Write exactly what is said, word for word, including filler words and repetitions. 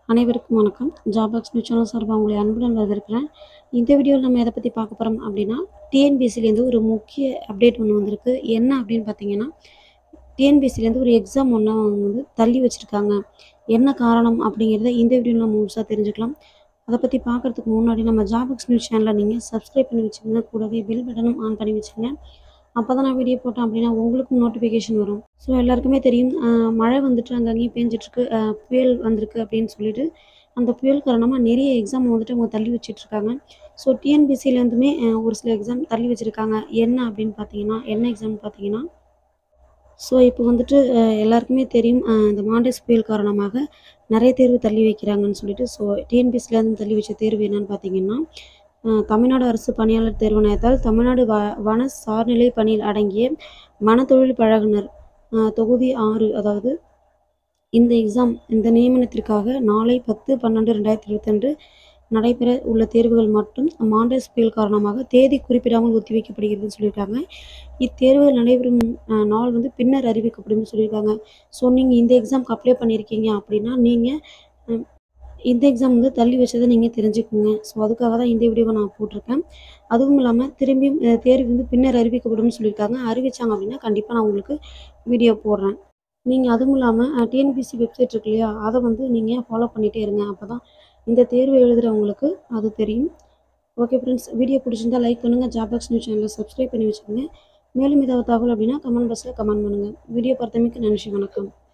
அனைவருக்கும் வணக்கம். ஜாபாக்ஸ் news channel சார்பாக உங்களை அன்புடன் வரவேற்கிறேன். இந்த வீடியோவில் நம்ம எதை பற்றி பார்க்க போகிறோம் அப்படின்னா, டிஎன்பிஎஸ்சிலேருந்து ஒரு முக்கிய அப்டேட் ஒன்று வந்திருக்கு. என்ன அப்படின்னு பார்த்தீங்கன்னா, டிஎன்பிஎஸ்சிலேருந்து ஒரு எக்ஸாம் ஒன்று வந்து தள்ளி வச்சுருக்காங்க. என்ன காரணம் அப்படிங்கிறத இந்த வீடியோவில் நம்ம முழுசாக தெரிஞ்சுக்கலாம். அதை பற்றி பார்க்குறதுக்கு முன்னாடி நம்ம ஜாபாக்ஸ் நியூஸ் சேனலை நீங்கள் சப்ஸ்கிரைப் பண்ணி வச்சுக்கோங்க. கூடவே பெல் பட்டனும் ஆன் பண்ணி வச்சுக்கோங்க. அப்போ தான் நான் வீடியோ போட்டேன் அப்படின்னா உங்களுக்கும் நோட்டிஃபிகேஷன் வரும். ஸோ எல்லாருக்குமே தெரியும், மழை வந்துட்டு அங்கங்கேயும் பேஞ்சிட்ருக்கு, புயல் வந்திருக்கு அப்படின்னு சொல்லிட்டு அந்த புயல் காரணமாக நிறைய எக்ஸாம் வந்துட்டு அவங்க தள்ளி வச்சிட்ருக்காங்க. ஸோ டிஎன்பிஎஸ்சிலேருந்துமே ஒரு சில எக்ஸாம் தள்ளி வச்சுருக்காங்க. என்ன அப்படின்னு பார்த்தீங்கன்னா, என்ன எக்ஸாம்னு பார்த்தீங்கன்னா, ஸோ இப்போ வந்துட்டு எல்லாருக்குமே தெரியும், இந்த மாண்டேஸ் புயல் காரணமாக நிறைய தேர்வு தள்ளி வைக்கிறாங்கன்னு சொல்லிட்டு. ஸோ டிஎன்பிஎஸ்சிலேருந்து தள்ளி வச்ச தேர்வு என்னன்னு பார்த்தீங்கன்னா, தமிழ்நாடு அரசு பணியாளர் தேர்வாணையத்தால் தமிழ்நாடு வ வன சார்நிலை பணியில் அடங்கிய வனத்தொழில் பழகுனர் தொகுதி ஆறு, அதாவது இந்த எக்ஸாம் இந்த நியமனத்திற்காக நாளை பத்து பன்னெண்டு ரெண்டாயிரத்தி இருபத்தி ரெண்டு நடைபெற உள்ள தேர்வுகள் மட்டும் மாண்டேஸ் புயல் காரணமாக தேதி குறிப்பிடாமல் ஒத்திவைக்கப்படுகிறதுன்னு சொல்லியிருக்காங்க. இத்தேர்வுகள் நடைபெறும் நாள் வந்து பின்னர் அறிவிக்கப்படும் சொல்லியிருக்காங்க. ஸோ நீங்கள் இந்த எக்ஸாமுக்கு அப்ளை பண்ணியிருக்கீங்க அப்படின்னா நீங்கள் இந்த எக்ஸாம் வந்து தள்ளி வச்சதை நீங்கள் தெரிஞ்சுக்கோங்க. ஸோ அதுக்காக தான் இந்த வீடியோவை நான் போட்டிருக்கேன். அதுவும் இல்லாமல் திரும்பியும் தேர்வு வந்து பின்னர் அறிவிக்கப்படும் சொல்லியிருக்காங்க. அறிவித்தாங்க அப்படின்னா கண்டிப்பாக நான் உங்களுக்கு வீடியோ போடுறேன். நீங்கள் அதுவும் இல்லாமல் டிஎன்பிஎஸ்சி வெப்சைட் இருக்கு இல்லையா, அதை வந்து நீங்கள் ஃபாலோ பண்ணிகிட்டே இருங்க. அப்போ தான் இந்த தேர்வு எழுதுகிறவங்களுக்கு அது தெரியும். ஓகே ஃப்ரெண்ட்ஸ், வீடியோ பிடிச்சிருந்தால் லைக் பண்ணுங்கள். ஜாபாக்ஸ் நியூஸ் சேனலை சப்ஸ்கிரைப் பண்ணி வச்சுக்கோங்க. மேலும் ஏதாவது தகவல் அப்படின்னா கமெண்ட் பாக்ஸில் கமெண்ட் பண்ணுங்கள். வீடியோ பார்த்தமைக்கு நன்றி, வணக்கம்.